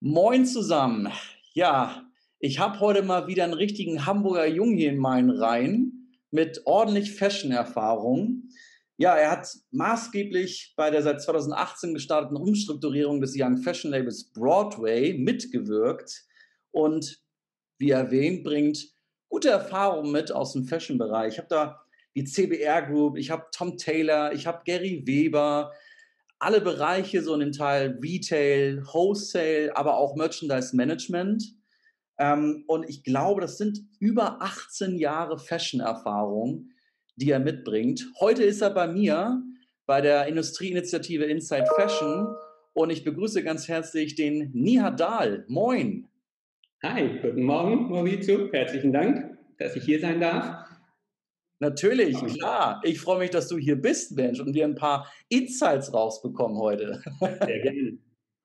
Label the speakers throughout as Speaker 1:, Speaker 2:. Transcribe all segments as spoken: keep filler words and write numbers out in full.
Speaker 1: Moin zusammen. Ja, ich habe heute mal wieder einen richtigen Hamburger Jungen hier in meinen Reihen mit ordentlich Fashion-Erfahrung. Ja, er hat maßgeblich bei der seit zweitausendachtzehn gestarteten Umstrukturierung des Young Fashion Labels Broadway mitgewirkt und wie erwähnt, bringt gute Erfahrungen mit aus dem Fashion-Bereich. Ich habe da die C B R Group, ich habe Tom Taylor, ich habe Gary Weber, alle Bereiche, so in dem Teil Retail, Wholesale, aber auch Merchandise Management. Ähm, und ich glaube, das sind über achtzehn Jahre Fashion-Erfahrung, die er mitbringt. Heute ist er bei mir bei der Industrieinitiative Inside Fashion und ich begrüße ganz herzlich den Nihat Dahl. Moin.
Speaker 2: Hi, guten Morgen, Maurizio. Herzlichen Dank, dass ich hier sein darf.
Speaker 1: Natürlich,
Speaker 2: Und
Speaker 1: klar. Ich freue mich, dass du hier bist, Mensch, und wir ein paar Insights rausbekommen heute.
Speaker 2: sehr gerne.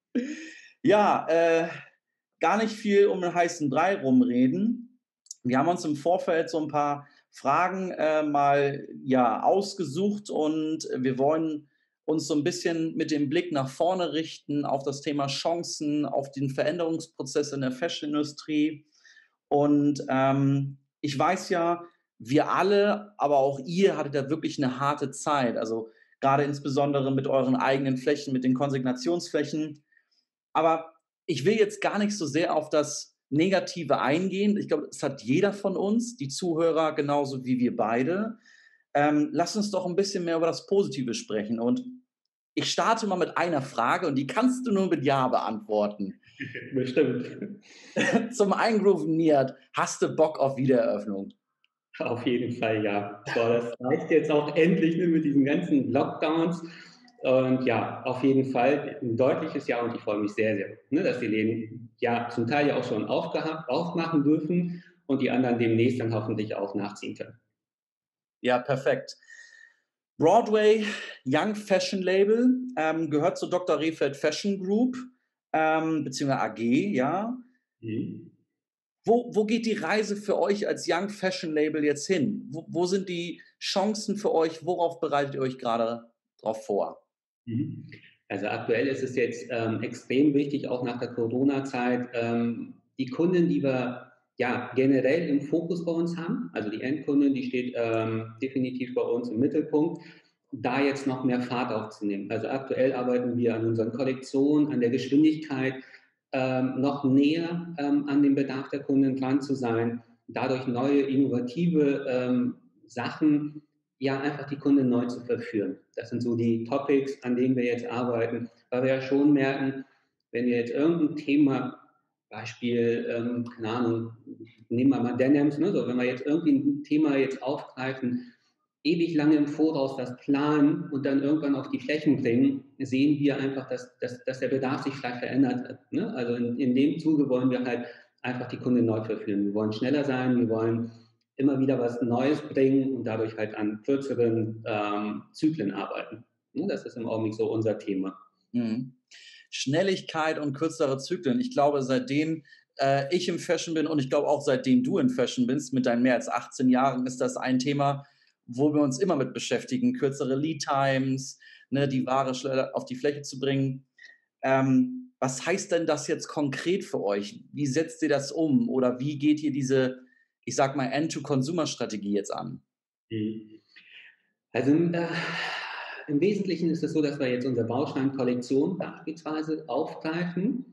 Speaker 1: Ja, äh, gar nicht viel um den heißen Brei rumreden. Wir haben uns im Vorfeld so ein paar Fragen, äh, mal, ja, ausgesucht und wir wollen uns so ein bisschen mit dem Blick nach vorne richten auf das Thema Chancen, auf den Veränderungsprozess in der Fashionindustrie. Und, ähm, ich weiß ja, wir alle, aber auch ihr hattet ja wirklich eine harte Zeit. Also, gerade insbesondere mit euren eigenen Flächen, mit den Konsignationsflächen. Aber ich will jetzt gar nicht so sehr auf das Negative eingehen. Ich glaube, das hat jeder von uns, die Zuhörer genauso wie wir beide. Ähm, lass uns doch ein bisschen mehr über das Positive sprechen. Und ich starte mal mit einer Frage und die kannst du nur mit Ja beantworten.
Speaker 2: Bestimmt.
Speaker 1: Zum Eingrooven, Nihat, hast du Bock auf Wiedereröffnung?
Speaker 2: Auf jeden Fall ja. Boah, das reicht jetzt auch endlich, ne, mit diesen ganzen Lockdowns. Und ja, auf jeden Fall ein deutliches Ja und ich freue mich sehr, sehr, ne, dass die Läden ja zum Teil ja auch schon aufgehabt, aufmachen dürfen und die anderen demnächst dann hoffentlich auch nachziehen können.
Speaker 1: Ja, perfekt. Broadway Young Fashion Label, ähm, gehört zur Doktor Rehfeld Fashion Group, ähm, beziehungsweise A G, ja.
Speaker 2: Mhm.
Speaker 1: Wo, wo geht die Reise für euch als Young Fashion Label jetzt hin? Wo, wo sind die Chancen für euch? Worauf bereitet ihr euch gerade drauf vor?
Speaker 2: Mhm. Also aktuell ist es jetzt ähm, extrem wichtig, auch nach der Corona-Zeit, ähm, die Kunden, die wir ja generell im Fokus bei uns haben, also die Endkundin, die steht ähm, definitiv bei uns im Mittelpunkt, da jetzt noch mehr Fahrt aufzunehmen. Also aktuell arbeiten wir an unseren Kollektionen, an der Geschwindigkeit, ähm, noch näher ähm, an den Bedarf der Kunden dran zu sein, dadurch neue, innovative ähm, Sachen, ja, einfach die Kunden neu zu verführen. Das sind so die Topics, an denen wir jetzt arbeiten, weil wir ja schon merken, wenn wir jetzt irgendein Thema, Beispiel, ähm, keine Ahnung, nehmen wir mal Denims, ne, so, wenn wir jetzt irgendwie ein Thema jetzt aufgreifen, ewig lange im Voraus das planen und dann irgendwann auf die Flächen bringen, sehen wir einfach, dass, dass, dass der Bedarf sich vielleicht verändert hat. Ne? Also in, in dem Zuge wollen wir halt einfach die Kunden neu verführen. Wir wollen schneller sein, wir wollen immer wieder was Neues bringen und dadurch halt an kürzeren ähm, Zyklen arbeiten. Ne? Das ist im Augenblick so unser Thema.
Speaker 1: Mhm. Schnelligkeit und kürzere Zyklen. Ich glaube, seitdem äh, ich im Fashion bin und ich glaube auch seitdem du im Fashion bist, mit deinen mehr als achtzehn Jahren, ist das ein Thema, wo wir uns immer mit beschäftigen. Kürzere Lead Times, ne, die Ware schneller auf die Fläche zu bringen. Ähm, was heißt denn das jetzt konkret für euch? Wie setzt ihr das um? Oder wie geht ihr diese, ich sag mal, End-to-Consumer-Strategie jetzt an?
Speaker 2: Mhm. Also äh, im Wesentlichen ist es so, dass wir jetzt unsere Baustein-Kollektion beispielsweise aufgreifen,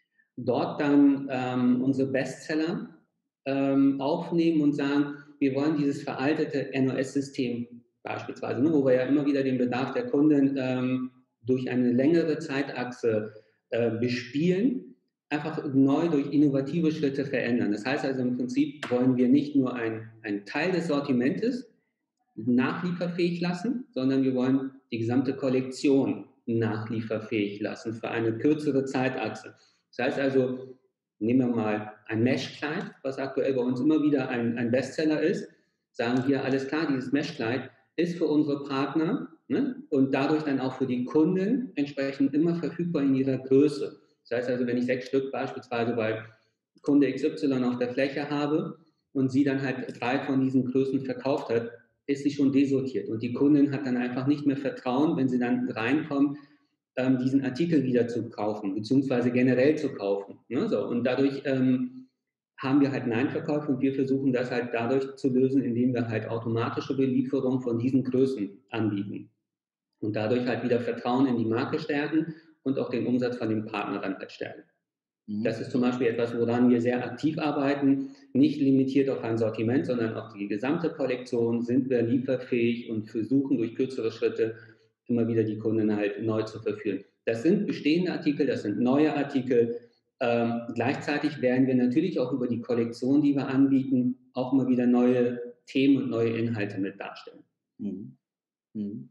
Speaker 2: dort dann ähm, unsere Bestseller ähm, aufnehmen und sagen, wir wollen dieses veraltete N O S-System beispielsweise, ne, wo wir ja immer wieder den Bedarf der Kunden ähm, durch eine längere Zeitachse äh, bespielen, einfach neu durch innovative Schritte verändern. Das heißt also im Prinzip wollen wir nicht nur einen Teil des Sortimentes nachlieferfähig lassen, sondern wir wollen die gesamte Kollektion nachlieferfähig lassen für eine kürzere Zeitachse. Das heißt also, nehmen wir mal ein Meshkleid, was aktuell bei uns immer wieder ein, ein Bestseller ist, sagen wir, alles klar, dieses Meshkleid ist für unsere Partner, ne, und dadurch dann auch für die Kunden entsprechend immer verfügbar in ihrer Größe. Das heißt also, wenn ich sechs Stück beispielsweise bei Kunde X Y auf der Fläche habe und sie dann halt drei von diesen Größen verkauft hat, ist sie schon desortiert. Und die Kundin hat dann einfach nicht mehr Vertrauen, wenn sie dann reinkommt. ähm, diesen Artikel wieder zu kaufen, beziehungsweise generell zu kaufen. Ne? So, und dadurch ähm, haben wir halt Nein-Verkäufe und wir versuchen das halt dadurch zu lösen, indem wir halt automatische Belieferung von diesen Größen anbieten. Und dadurch halt wieder Vertrauen in die Marke stärken und auch den Umsatz von dem Partner dann halt stärken.
Speaker 1: Mhm.
Speaker 2: Das ist zum Beispiel etwas, woran wir sehr aktiv arbeiten, nicht limitiert auf ein Sortiment, sondern auf die gesamte Kollektion sind wir lieferfähig und versuchen durch kürzere Schritte immer wieder die Kunden halt neu zu verführen. Das sind bestehende Artikel, das sind neue Artikel. Ähm, gleichzeitig werden wir natürlich auch über die Kollektion, die wir anbieten, auch immer wieder neue Themen und neue Inhalte mit darstellen.
Speaker 1: Mhm. Mhm.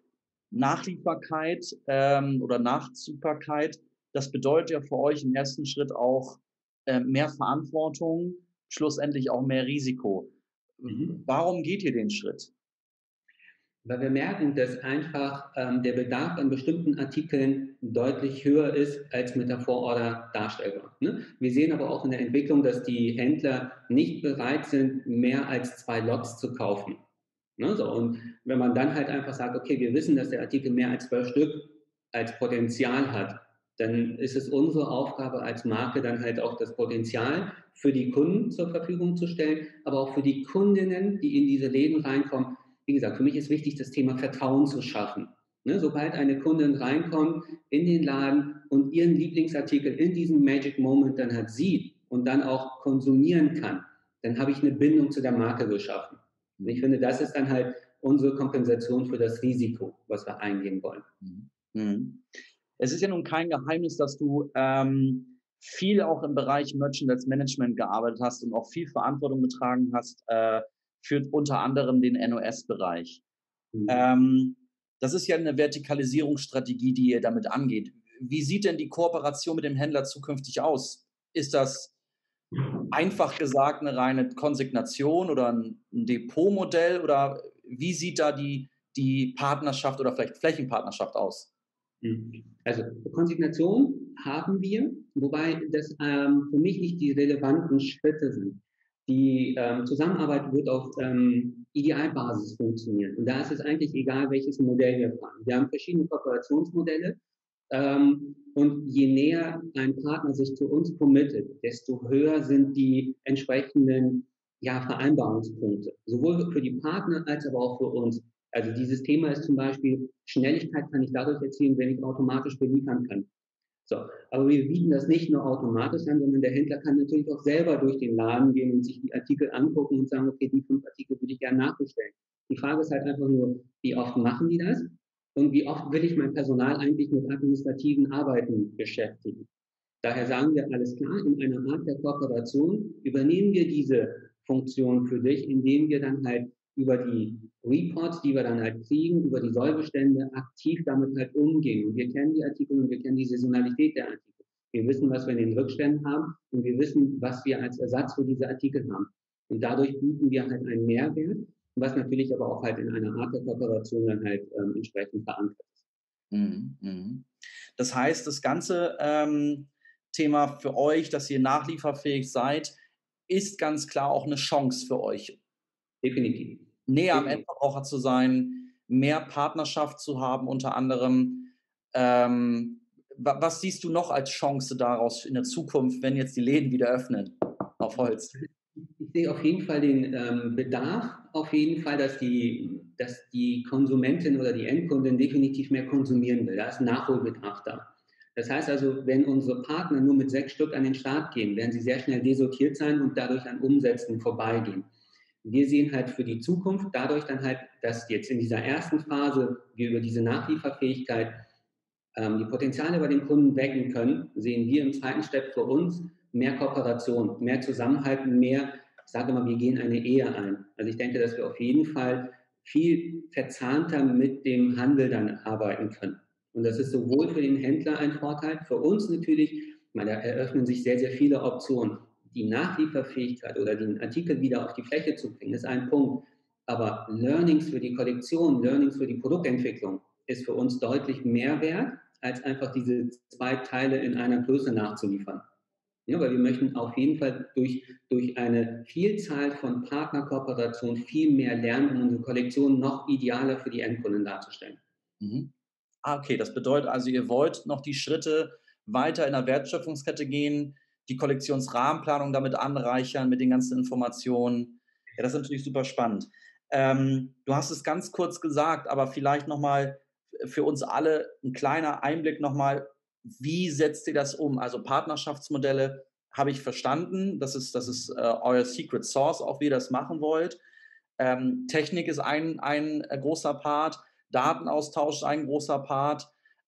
Speaker 1: Nachlieferkeit ähm, oder Nachziehbarkeit, das bedeutet ja für euch im ersten Schritt auch äh, mehr Verantwortung, schlussendlich auch mehr Risiko.
Speaker 2: Mhm.
Speaker 1: Warum geht ihr den Schritt?
Speaker 2: Weil wir merken, dass einfach ähm, der Bedarf an bestimmten Artikeln deutlich höher ist als mit der Vororder darstellbar. Ne? Wir sehen aber auch in der Entwicklung, dass die Händler nicht bereit sind, mehr als zwei Lots zu kaufen. Ne? So, und wenn man dann halt einfach sagt, okay, wir wissen, dass der Artikel mehr als zwölf Stück als Potenzial hat, dann ist es unsere Aufgabe als Marke dann halt auch das Potenzial für die Kunden zur Verfügung zu stellen, aber auch für die Kundinnen, die in diese Läden reinkommen. Wie gesagt, für mich ist wichtig, das Thema Vertrauen zu schaffen. Ne, sobald eine Kundin reinkommt in den Laden und ihren Lieblingsartikel in diesem Magic Moment dann halt sieht und dann auch konsumieren kann, dann habe ich eine Bindung zu der Marke geschaffen. Und ich finde, das ist dann halt unsere Kompensation für das Risiko, was wir eingehen wollen.
Speaker 1: Mhm. Es ist ja nun kein Geheimnis, dass du ähm, viel auch im Bereich Merchandise Management gearbeitet hast und auch viel Verantwortung getragen hast äh, für unter anderem den N O S-Bereich.
Speaker 2: Mhm.
Speaker 1: Ähm, das ist ja eine Vertikalisierungsstrategie, die ihr damit angeht. Wie sieht denn die Kooperation mit dem Händler zukünftig aus? Ist das einfach gesagt eine reine Konsignation oder ein 'n Depotmodell oder wie sieht da die die Partnerschaft oder vielleicht Flächenpartnerschaft aus?
Speaker 2: Mhm. Also Konsignation haben wir, wobei das ähm, für mich nicht die relevanten Schritte sind. Die ähm, Zusammenarbeit wird auf ähm, Idealbasis funktionieren. Und da ist es eigentlich egal, welches Modell wir fahren. Wir haben verschiedene Kooperationsmodelle. Ähm, und je näher ein Partner sich zu uns committet, desto höher sind die entsprechenden ja, Vereinbarungspunkte. Sowohl für die Partner als aber auch für uns. Also dieses Thema ist zum Beispiel, Schnelligkeit kann ich dadurch erzielen, wenn ich automatisch beliefern kann. So, aber wir bieten das nicht nur automatisch an, sondern der Händler kann natürlich auch selber durch den Laden gehen und sich die Artikel angucken und sagen, okay, die fünf Artikel würde ich gerne nachbestellen. Die Frage ist halt einfach nur, wie oft machen die das? Und wie oft will ich mein Personal eigentlich mit administrativen Arbeiten beschäftigen? Daher sagen wir, alles klar, in einer Art der Kooperation übernehmen wir diese Funktion für dich, indem wir dann halt über die Reports, die wir dann halt kriegen, über die Sollbestände aktiv damit halt umgehen. Und wir kennen die Artikel und wir kennen die Saisonalität der Artikel. Wir wissen, was wir in den Rückständen haben und wir wissen, was wir als Ersatz für diese Artikel haben. Und dadurch bieten wir halt einen Mehrwert, was natürlich aber auch halt in einer Art der Kooperation dann halt ähm, entsprechend verankert ist.
Speaker 1: Mhm, mhm. Das heißt, das ganze ähm, Thema für euch, dass ihr nachlieferfähig seid, ist ganz klar auch eine Chance für euch,
Speaker 2: Definitiv.
Speaker 1: näher am
Speaker 2: Definitiv.
Speaker 1: Endverbraucher zu sein, mehr Partnerschaft zu haben unter anderem. Ähm, wa was siehst du noch als Chance daraus in der Zukunft, wenn jetzt die Läden wieder öffnen? Auf Holz.
Speaker 2: Ich sehe auf jeden Fall den ähm, Bedarf, auf jeden Fall, dass die, dass die Konsumentin oder die Endkundin definitiv mehr konsumieren will. Da ist ein Nachholbedarf da. Das heißt also, wenn unsere Partner nur mit sechs Stück an den Start gehen, werden sie sehr schnell desortiert sein und dadurch an Umsätzen vorbeigehen. Wir sehen halt für die Zukunft dadurch dann halt, dass jetzt in dieser ersten Phase wir über diese Nachlieferfähigkeit ähm, die Potenziale bei den Kunden wecken können, sehen wir im zweiten Step für uns mehr Kooperation, mehr Zusammenhalt, mehr, ich sage immer, wir gehen eine Ehe ein. Also ich denke, dass wir auf jeden Fall viel verzahnter mit dem Handel dann arbeiten können. Und das ist sowohl für den Händler ein Vorteil, für uns natürlich, weil da eröffnen sich sehr, sehr viele Optionen. Die Nachlieferfähigkeit oder den Artikel wieder auf die Fläche zu bringen, ist ein Punkt. Aber Learnings für die Kollektion, Learnings für die Produktentwicklung ist für uns deutlich mehr wert, als einfach diese zwei Teile in einer Größe nachzuliefern. Ja, weil wir möchten auf jeden Fall durch, durch eine Vielzahl von Partnerkooperationen viel mehr lernen, um unsere Kollektion noch idealer für die Endkunden darzustellen.
Speaker 1: Mhm. Ah, okay, das bedeutet also, ihr wollt noch die Schritte weiter in der Wertschöpfungskette gehen, die Kollektionsrahmenplanung damit anreichern mit den ganzen Informationen. Ja, das ist natürlich super spannend. Ähm, du hast es ganz kurz gesagt, aber vielleicht noch mal für uns alle 'n kleiner Einblick noch mal: Wie setzt ihr das um? Also, Partnerschaftsmodelle habe ich verstanden. Das ist das ist, äh, euer Secret Sauce, auch wie ihr das machen wollt. Ähm, Technik ist ein ein, äh, großer Part, Datenaustausch ist ein großer Part.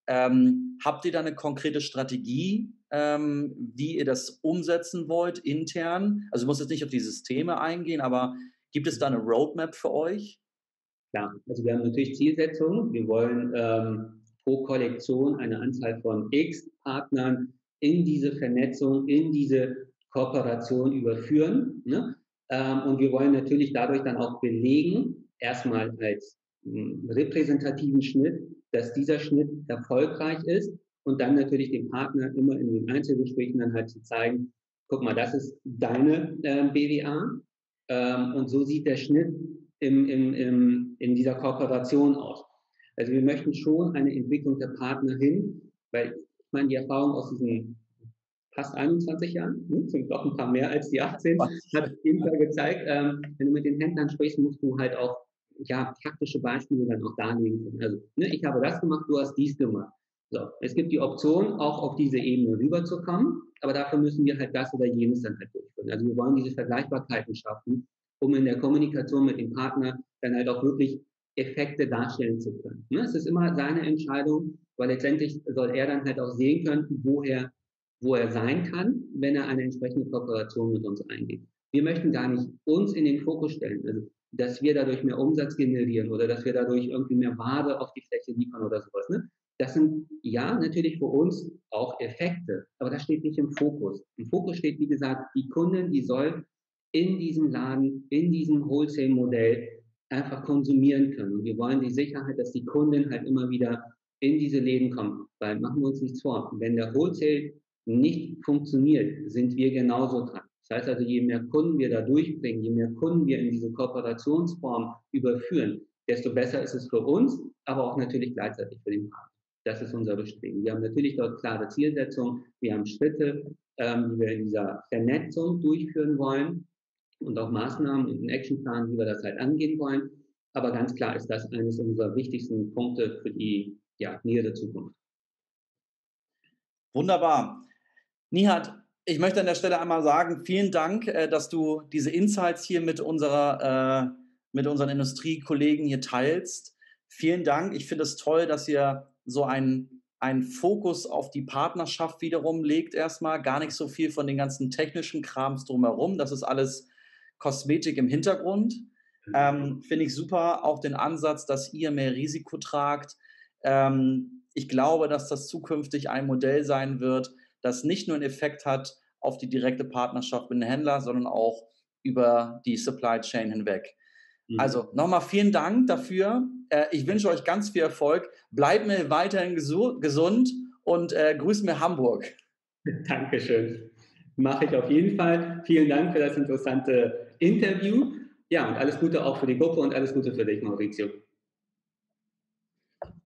Speaker 1: Ähm, habt ihr da 'ne konkrete Strategie, ähm, wie ihr das umsetzen wollt intern? Also, du musst jetzt nicht auf die Systeme eingehen, aber gibt es da 'ne Roadmap für euch?
Speaker 2: Klar, also wir haben natürlich Zielsetzungen. Wir wollen ähm, pro Kollektion eine Anzahl von X Partnern in diese Vernetzung, in diese Kooperation überführen. Ne? Ähm, und wir wollen natürlich dadurch dann auch belegen, erstmal als mh, repräsentativen Schnitt, dass dieser Schnitt erfolgreich ist und dann natürlich dem Partner immer in den Einzelgesprächen dann halt zu zeigen, guck mal, das ist deine äh, B W A ähm, und so sieht der Schnitt im, im, im, in dieser Kooperation aus. Also wir möchten schon eine Entwicklung der Partner hin, weil ich meine, die Erfahrung aus diesen fast einundzwanzig Jahren, hm, sind doch ein paar mehr als die achtzehn, hat auf jeden Fall gezeigt, ähm, wenn du mit den Händlern sprichst, musst du halt auch ja, praktische Beispiele dann auch darlegen können. Also, ne, ich habe das gemacht, du hast dies gemacht. So, es gibt die Option, auch auf diese Ebene rüberzukommen, aber dafür müssen wir halt das oder jenes dann halt durchführen. Also wir wollen diese Vergleichbarkeiten schaffen, um in der Kommunikation mit dem Partner dann halt auch wirklich Effekte darstellen zu können. Ne? Es ist immer seine Entscheidung, weil letztendlich soll er dann halt auch sehen können, woher, wo er sein kann, wenn er eine entsprechende Kooperation mit uns eingeht. Wir möchten gar nicht uns in den Fokus stellen, also dass wir dadurch mehr Umsatz generieren oder dass wir dadurch irgendwie mehr Ware auf die Fläche liefern oder sowas. Ne? Das sind ja natürlich für uns auch Effekte, aber das steht nicht im Fokus. Im Fokus steht, wie gesagt, die Kundin, die soll in diesem Laden, in diesem Wholesale-Modell einfach konsumieren können. Und wir wollen die Sicherheit, dass die Kundin halt immer wieder in diese Läden kommt. Weil machen wir uns nichts vor, wenn der Wholesale nicht funktioniert, sind wir genauso dran. Das heißt also, je mehr Kunden wir da durchbringen, je mehr Kunden wir in diese Kooperationsform überführen, desto besser ist es für uns, aber auch natürlich gleichzeitig für den Partner. Das ist unser Bestreben. Wir haben natürlich dort klare Zielsetzungen, wir haben Schritte, ähm, die wir in dieser Vernetzung durchführen wollen und auch Maßnahmen und einen Actionplan, wie wir das halt angehen wollen. Aber ganz klar ist das eines unserer wichtigsten Punkte für die ja, nähere Zukunft.
Speaker 1: Wunderbar. Nihat, ich möchte an der Stelle einmal sagen, vielen Dank, äh, dass du diese Insights hier mit unserer, äh, mit unseren Industriekollegen hier teilst. Vielen Dank. Ich finde es toll, dass ihr so einen, einen Fokus auf die Partnerschaft wiederum legt erstmal. Gar nicht so viel von den ganzen technischen Krams drumherum. Das ist alles Kosmetik im Hintergrund. Ähm, finde ich super. Auch den Ansatz, dass ihr mehr Risiko tragt. Ähm, ich glaube, dass das zukünftig ein Modell sein wird, das nicht nur einen Effekt hat auf die direkte Partnerschaft mit dem Händler, sondern auch über die Supply Chain hinweg.
Speaker 2: Mhm.
Speaker 1: Also nochmal vielen Dank dafür. Äh, ich wünsche euch ganz viel Erfolg. Bleibt mir weiterhin gesu gesund und äh, grüßt mir Hamburg.
Speaker 2: Dankeschön. Mache ich auf jeden Fall. Vielen Dank für das interessante Interview. Ja, und alles Gute auch für die Gruppe und alles Gute für dich, Maurizio.